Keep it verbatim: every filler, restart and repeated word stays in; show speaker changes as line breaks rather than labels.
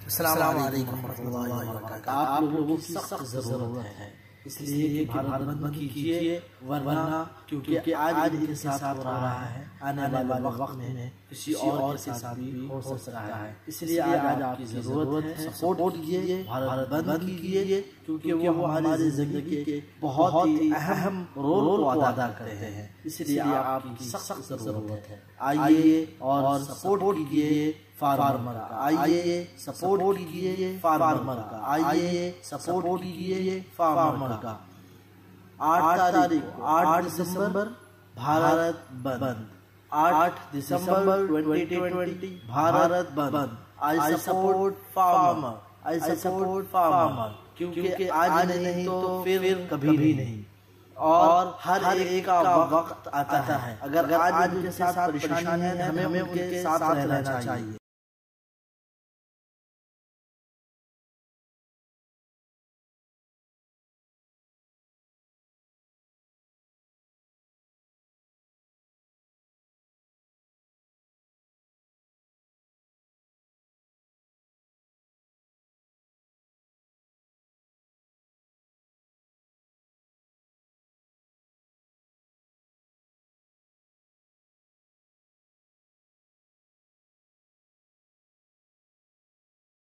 अस्सलाम वालेकुम रहमतुल्लाहि व बरकातहू। आप लोगों की सख्त ज़रूरत है, इसलिए कि भारत बंद कीजिए, वरना क्योंकि आज इनके साथ हो रहा है, आने वाले वक्त में किसी और के साथ भी हो सकता है। इसलिए आज आपकी ज़रूरत है, सपोर्ट कीजिए, भारत बंद कीजिए, क्योंकि वो हमारी ज़िंदगी के बहुत ही अहम रोल को अदा करते हैं। इसलिए आपकी सख्त ज़रूरत है। आइए और सपोर्ट कीजिए फार्मर का, आइए सपोर्ट कीजिए फार्मर का, आइए सपोर्ट कीजिए फार्मर का। आठ तारीख आठ दिसंबर भारत बंद, आठ दिसंबर ट्वेंटी ट्वेंटी भारत बंद। I support farmer, I support farmer, क्योंकि आज नहीं तो फिर कभी नहीं। और हर एक का वक्त आता है। अगर आज उनके साथ परेशानी है, हमें उनके साथ रहना चाहिए।